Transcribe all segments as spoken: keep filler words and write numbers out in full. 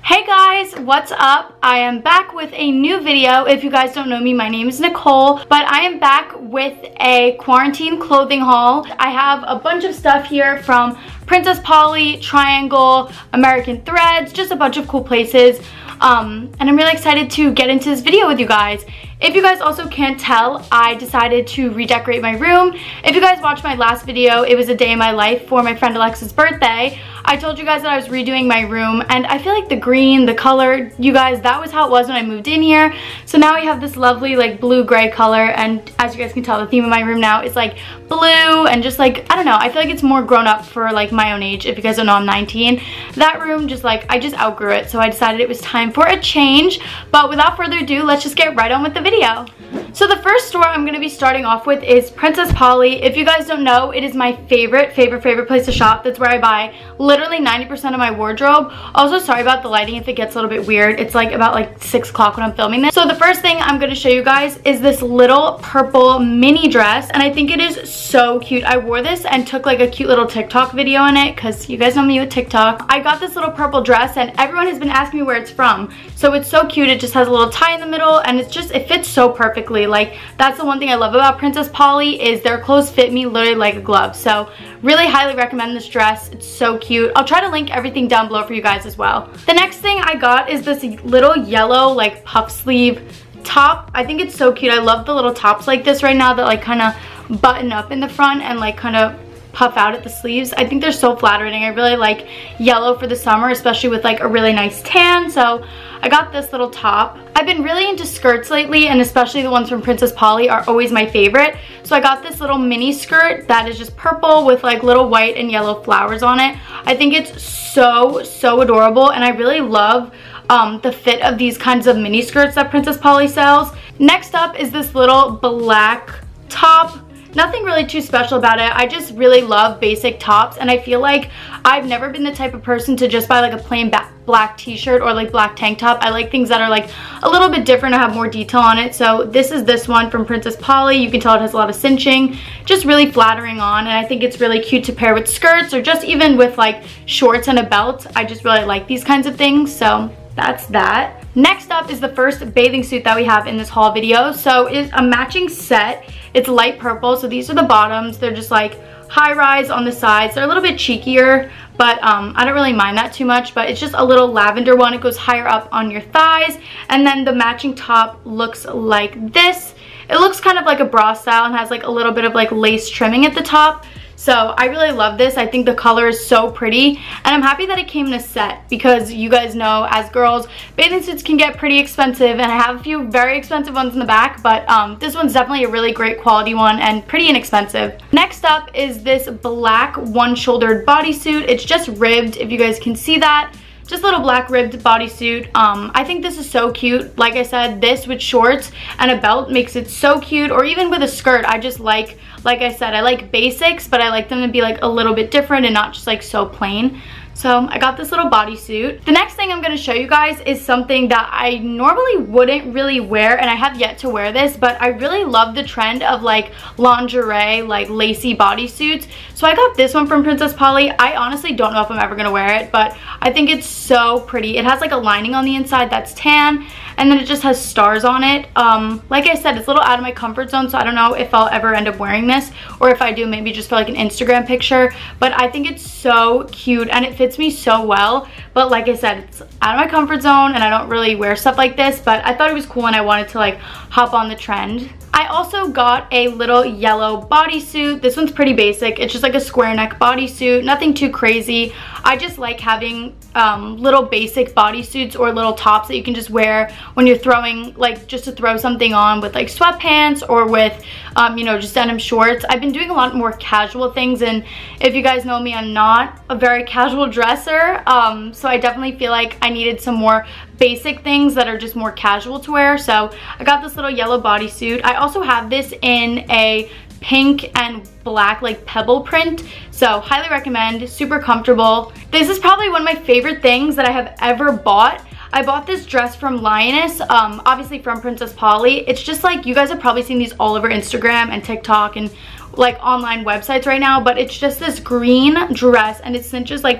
Hey guys, what's up? I am back with a new video. If you guys don't know me, my name is Nicole, but I am back with a quarantine clothing haul. I have a bunch of stuff here from Princess Polly, Triangl, American Threads, just a bunch of cool places. Um, and I'm really excited to get into this video with you guys. If you guys also can't tell, I decided to redecorate my room. If you guys watched my last video, it was a day in my life for my friend Alexa's birthday. I told you guys that I was redoing my room, and I feel like the green, the color, you guys, that was how it was when I moved in here. So now we have this lovely like blue-gray color, and as you guys can tell, the theme of my room now is like blue and just like, I don't know, I feel like it's more grown up for like my own age. If you guys don't know, I'm nineteen. That room just like, I just outgrew it, so I decided it was time for a change. But without further ado, let's just get right on with the video. So the first store I'm going to be starting off with is Princess Polly. If you guys don't know, it is my favorite, favorite, favorite place to shop. That's where I buy literally ninety percent of my wardrobe. Also, sorry about the lighting if it gets a little bit weird. It's like about like six o'clock when I'm filming this. So the first thing I'm going to show you guys is this little purple mini dress, and I think it is so cute. I wore this and took like a cute little TikTok video in it because you guys know me with TikTok. I got this little purple dress and everyone has been asking me where it's from. So it's so cute. It just has a little tie in the middle and it's just, it fits so perfectly. Like, that's the one thing I love about Princess Polly is their clothes fit me literally like a glove. So really highly recommend this dress. It's so cute. I'll try to link everything down below for you guys as well. The next thing I got is this little yellow like puff sleeve top. I think it's so cute. I love the little tops like this right now that like kind of button up in the front and like kind of puff out at the sleeves. I think they're so flattering. I really like yellow for the summer, especially with like a really nice tan. So I got this little top. I've been really into skirts lately, and especially the ones from Princess Polly are always my favorite. So I got this little mini skirt that is just purple with like little white and yellow flowers on it. I think it's so, so adorable, and I really love um, the fit of these kinds of mini skirts that Princess Polly sells. Next up is this little black top. Nothing really too special about it. I just really love basic tops, and I feel like I've never been the type of person to just buy like a plain black t-shirt or like black tank top. I like things that are like a little bit different and have more detail on it. So this is this one from Princess Polly. You can tell it has a lot of cinching, just really flattering on, and I think it's really cute to pair with skirts or just even with like shorts and a belt. I just really like these kinds of things, so that's that. Next up is the first bathing suit that we have in this haul video. So it's a matching set. It's light purple, so these are the bottoms. They're just like high-rise on the sides. They're a little bit cheekier, but um, I don't really mind that too much, but it's just a little lavender one. It goes higher up on your thighs, and then the matching top looks like this. It looks kind of like a bra style and has like a little bit of like lace trimming at the top. So I really love this. I think the color is so pretty, and I'm happy that it came in a set because you guys know as girls, bathing suits can get pretty expensive, and I have a few very expensive ones in the back, but um, this one's definitely a really great quality one and pretty inexpensive. Next up is this black one-shouldered bodysuit. It's just ribbed, if you guys can see that. Just a little black ribbed bodysuit. Um, I think this is so cute. Like I said, this with shorts and a belt makes it so cute, or even with a skirt. I just like, like I said, I like basics, but I like them to be like a little bit different and not just like so plain. So I got this little bodysuit. The next thing I'm going to show you guys is something that I normally wouldn't really wear, and I have yet to wear this, but I really love the trend of like lingerie, like lacy bodysuits. So I got this one from Princess Polly. I honestly don't know if I'm ever going to wear it, but I think it's so pretty. It has like a lining on the inside that's tan, and then it just has stars on it. Um, like I said, it's a little out of my comfort zone, so I don't know if I'll ever end up wearing this, or if I do, maybe just for like an Instagram picture. But I think it's so cute, and it fits me so well. But like I said, it's out of my comfort zone, and I don't really wear stuff like this, but I thought it was cool and I wanted to like hop on the trend. I also got a little yellow bodysuit. This one's pretty basic. It's just like a square neck bodysuit, nothing too crazy. I just like having um, little basic bodysuits or little tops that you can just wear when you're throwing, like just to throw something on with like sweatpants or with, um, you know, just denim shorts. I've been doing a lot more casual things, and if you guys know me, I'm not a very casual dresser. Um, so I definitely feel like I needed some more basic things that are just more casual to wear. So I got this little yellow bodysuit. I also have this in a pink and black like pebble print, so highly recommend. Super comfortable. This is probably one of my favorite things that I have ever bought. I bought this dress from Lioness, um, obviously from Princess Polly. It's just like, you guys have probably seen these all over Instagram and TikTok and like online websites right now, but it's just this green dress, and it cinches like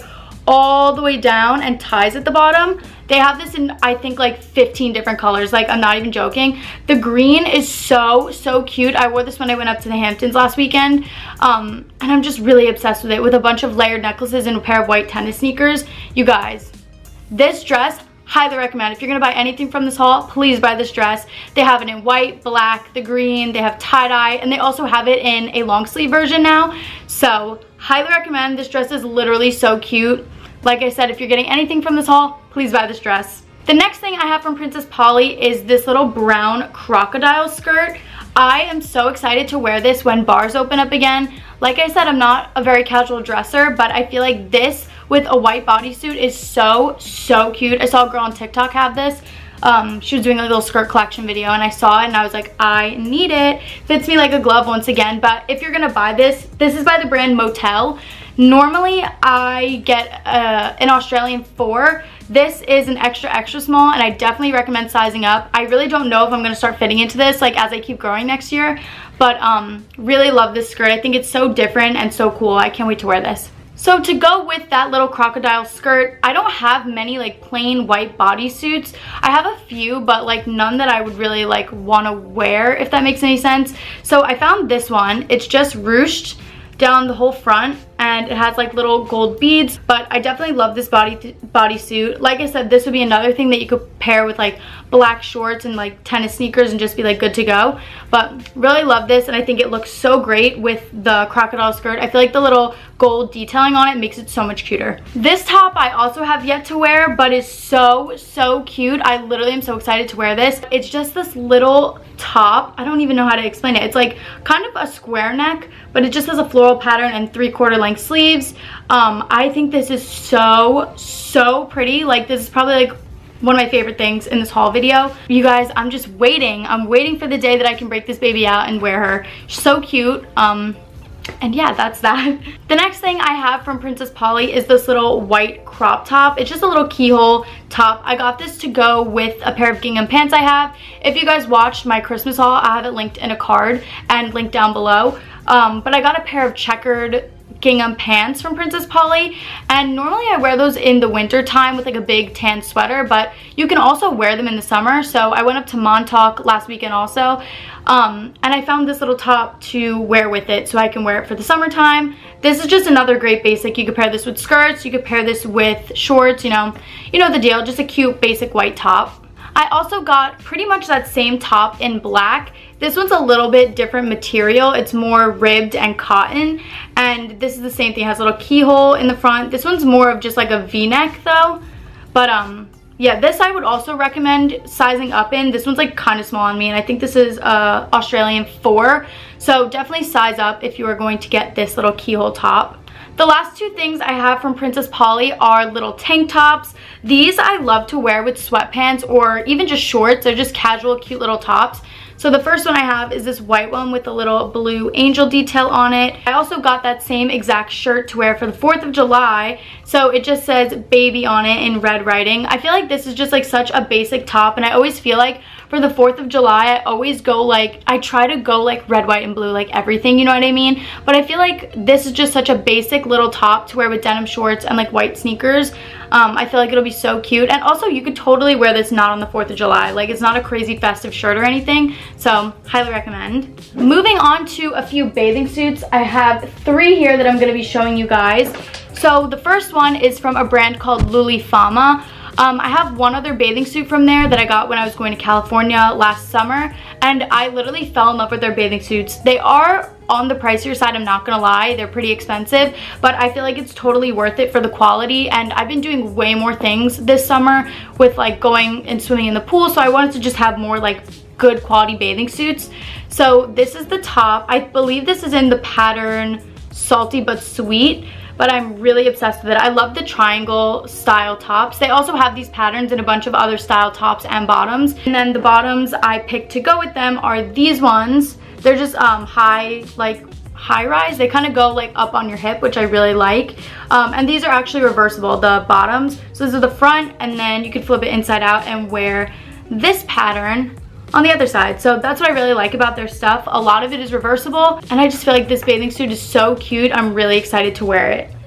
all the way down and ties at the bottom. They have this in, I think, like fifteen different colors. Like, I'm not even joking. The green is so, so cute. I wore this when I went up to the Hamptons last weekend. Um, and I'm just really obsessed with it, with a bunch of layered necklaces and a pair of white tennis sneakers. You guys, this dress, highly recommend. If you're gonna buy anything from this haul, please buy this dress. They have it in white, black, the green, they have tie-dye, and they also have it in a long sleeve version now. So, highly recommend. This dress is literally so cute. Like I said, if you're getting anything from this haul, please buy this dress. The next thing I have from Princess Polly is this little brown crocodile skirt. I am so excited to wear this when bars open up again. Like I said, I'm not a very casual dresser, but I feel like this with a white bodysuit is so, so cute. I saw a girl on TikTok have this. Um, she was doing a little skirt collection video and I saw it and I was like, I need it. Fits me like a glove once again. But if you're gonna buy this, this is by the brand Motel. Normally I get uh, an Australian four. This is an extra extra small and I definitely recommend sizing up. I really don't know if I'm gonna start fitting into this like as I keep growing next year, but um, really love this skirt. I think it's so different and so cool. I can't wait to wear this. So to go with that little crocodile skirt, I don't have many like plain white bodysuits. I have a few, but like none that I would really like want to wear, if that makes any sense. So I found this one. It's just ruched down the whole front and it has like little gold beads, but I definitely love this body bodysuit. Like I said, this would be another thing that you could pair with like black shorts and like tennis sneakers and just be like good to go. But really love this and I think it looks so great with the crocodile skirt. I feel like the little gold detailing on it makes it so much cuter. This top I also have yet to wear, but is so, so cute. I literally am so excited to wear this. It's just this little top. I don't even know how to explain it. It's like kind of a square neck, but it just has a floral pattern and three quarter length sleeves. Um, I think this is so, so pretty. Like, this is probably like one of my favorite things in this haul video. You guys, I'm just waiting. I'm waiting for the day that I can break this baby out and wear her. She's so cute. Um, and yeah, that's that. The next thing I have from Princess Polly is this little white crop top. It's just a little keyhole top. I got this to go with a pair of gingham pants I have. If you guys watched my Christmas haul, I have it linked in a card and linked down below. Um, but I got a pair of checkered gingham pants from Princess Polly, and normally I wear those in the winter time with like a big tan sweater, but you can also wear them in the summer. So I went up to Montauk last weekend also, um, and I found this little top to wear with it so I can wear it for the summertime. This is just another great basic. You could pair this with skirts, you could pair this with shorts, you know, you know the deal, just a cute basic white top. I also got pretty much that same top in black. This one's a little bit different material. It's more ribbed and cotton. And this is the same thing. It has a little keyhole in the front. This one's more of just like a V-neck though. But um, yeah, this I would also recommend sizing up in. This one's like kind of small on me. And I think this is uh, Australian four. So definitely size up if you are going to get this little keyhole top. The last two things I have from Princess Polly are little tank tops. These I love to wear with sweatpants or even just shorts. They're just casual, cute little tops. So the first one I have is this white one with a little blue angel detail on it. I also got that same exact shirt to wear for the fourth of July. So it just says baby on it in red writing. I feel like this is just like such a basic top, and I always feel like for the fourth of July, I always go like, I try to go like red, white, and blue, like everything, you know what I mean? But I feel like this is just such a basic little top to wear with denim shorts and like white sneakers. Um, I feel like it'll be so cute. And also you could totally wear this not on the fourth of July. Like, it's not a crazy festive shirt or anything. So highly recommend. Moving on to a few bathing suits. I have three here that I'm gonna be showing you guys. So the first one is from a brand called Lulifama. Um, I have one other bathing suit from there that I got when I was going to California last summer, and I literally fell in love with their bathing suits. They are on the pricier side, I'm not gonna lie. They're pretty expensive, but I feel like it's totally worth it for the quality, and I've been doing way more things this summer with like going and swimming in the pool, so I wanted to just have more like good quality bathing suits. So this is the top. I believe this is in the pattern Salty But Sweet, but I'm really obsessed with it. I love the triangle style tops. They also have these patterns in a bunch of other style tops and bottoms. And then the bottoms I picked to go with them are these ones. They're just um, high, like high rise. They kind of go like up on your hip, which I really like. Um, and these are actually reversible, the bottoms. So this is the front, and then you can flip it inside out and wear this pattern on the other side. So that's what I really like about their stuff. A lot of it is reversible, and I just feel like this bathing suit is so cute. I'm really excited to wear it.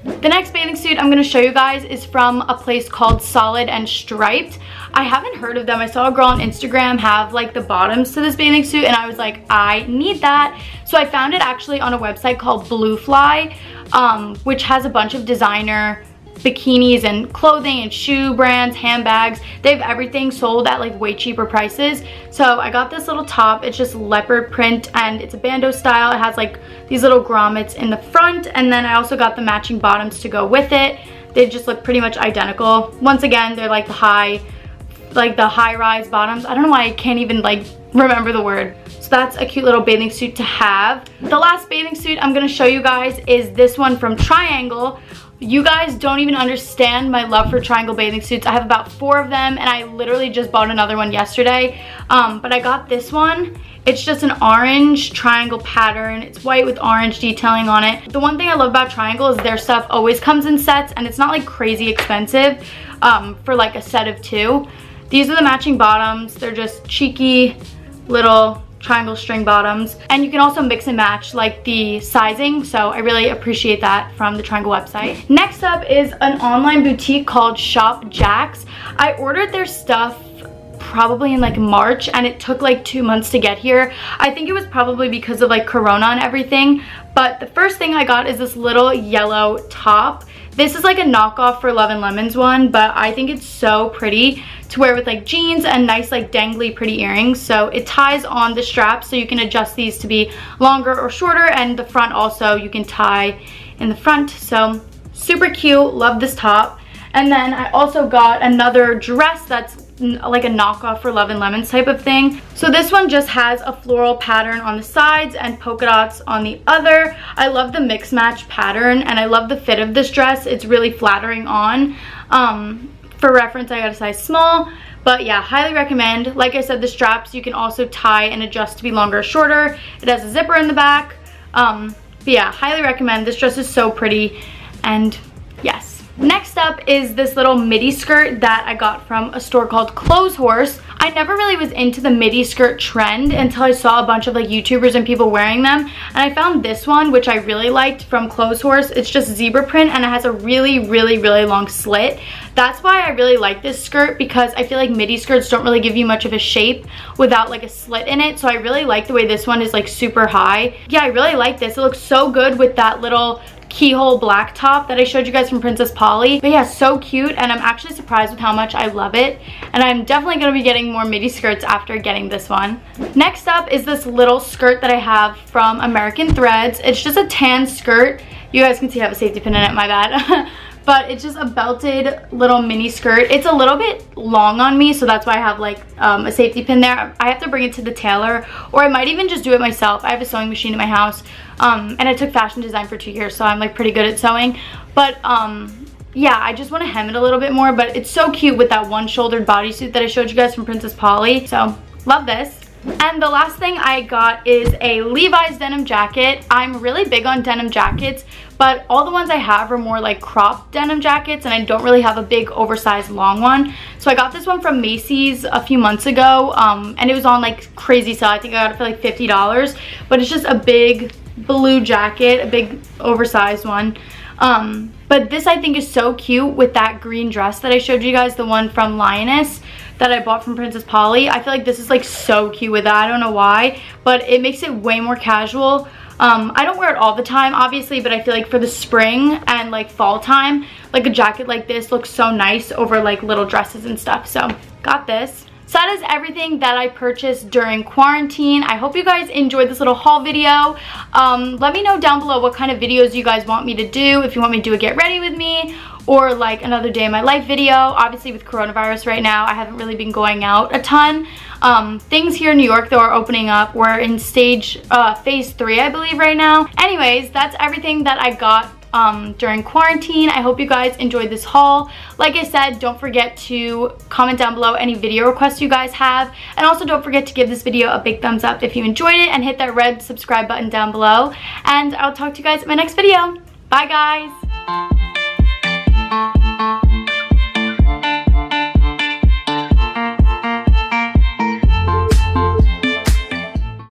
The next bathing suit I'm going to show you guys is from a place called Solid and Striped. I haven't heard of them. I saw a girl on Instagram have like the bottoms to this bathing suit and I was like, I need that. So I found it actually on a website called Blue Fly, um, which has a bunch of designer bikinis and clothing and shoe brands, handbags. They have everything sold at like way cheaper prices. So I got this little top. It's just leopard print and it's a bandeau style. It has like these little grommets in the front, and then I also got the matching bottoms to go with it. They just look pretty much identical. Once again, they're like the high like the high-rise bottoms. I don't know why I can't even like remember the word. So that's a cute little bathing suit to have. The last bathing suit I'm gonna show you guys is this one from Triangl. You guys don't even understand my love for Triangl bathing suits. I have about four of them and I literally just bought another one yesterday. Um, but I got this one. It's just an orange triangle pattern. It's white with orange detailing on it. The one thing I love about Triangl is their stuff always comes in sets and it's not like crazy expensive um, for like a set of two. These are the matching bottoms. They're just cheeky little triangle string bottoms, and you can also mix and match like the sizing, so I really appreciate that from the Triangl website. Next up is an online boutique called Shop Jax. I ordered their stuff probably in like March and it took like two months to get here. I think it was probably because of like Corona and everything, but the first thing I got is this little yellow top. This is like a knockoff for Love and Lemons one, but I think it's so pretty to wear with like jeans and nice like dangly pretty earrings. So it ties on the straps so you can adjust these to be longer or shorter, and the front also you can tie in the front. So super cute, love this top. And then I also got another dress that's like a knockoff for Love and Lemons type of thing. So this one just has a floral pattern on the sides and polka dots on the other. I love the mix match pattern and I love the fit of this dress. It's really flattering on. Um, for reference, I got a size small, but yeah, highly recommend. Like I said, the straps you can also tie and adjust to be longer or shorter. It has a zipper in the back. Um, but yeah, highly recommend. This dress is so pretty, and yes. Next up is this little midi skirt that I got from a store called Clothes Horse. I never really was into the midi skirt trend until I saw a bunch of like YouTubers and people wearing them, and I found this one which I really liked from Clothes Horse. It's just zebra print and it has a really really really long slit. That's why I really like this skirt, because I feel like midi skirts don't really give you much of a shape without like a slit in it. So I really like the way this one is like super high. Yeah, I really like this. It looks so good with that little keyhole black top that I showed you guys from Princess Polly. But yeah, so cute, and I'm actually surprised with how much I love it, and I'm definitely going to be getting more midi skirts after getting this one. Next up is this little skirt that I have from American Threads. It's just a tan skirt. You guys can see I have a safety pin in it, my bad. But it's just a belted little mini skirt. It's a little bit long on me, so that's why I have like um, a safety pin there. I have to bring it to the tailor, or I might even just do it myself. I have a sewing machine in my house, um, and I took fashion design for two years, so I'm like pretty good at sewing. But um, yeah, I just want to hem it a little bit more, but it's so cute with that one-shouldered bodysuit that I showed you guys from Princess Polly. So love this. And the last thing I got is a Levi's denim jacket. I'm really big on denim jackets, but all the ones I have are more like cropped denim jackets, and I don't really have a big oversized long one. So I got this one from Macy's a few months ago, um, and it was on like crazy sale. I think I got it for like fifty dollars, but it's just a big blue jacket, a big oversized one. Um, but this I think is so cute with that green dress that I showed you guys, the one from Lioness that I bought from Princess Polly. I feel like this is like so cute with that. I don't know why, but it makes it way more casual. Um, I don't wear it all the time, obviously, but I feel like for the spring and like fall time, like a jacket like this looks so nice over like little dresses and stuff. So got this. So that is everything that I purchased during quarantine. I hope you guys enjoyed this little haul video. Um, let me know down below what kind of videos you guys want me to do. If you want me to do a get ready with me, or like another day in my life video. Obviously with coronavirus right now, I haven't really been going out a ton. Um, things here in New York though are opening up. We're in stage, uh, phase three, I believe right now. Anyways, that's everything that I got um, during quarantine. I hope you guys enjoyed this haul. Like I said, don't forget to comment down below any video requests you guys have. And also don't forget to give this video a big thumbs up if you enjoyed it, and hit that red subscribe button down below. And I'll talk to you guys in my next video. Bye guys!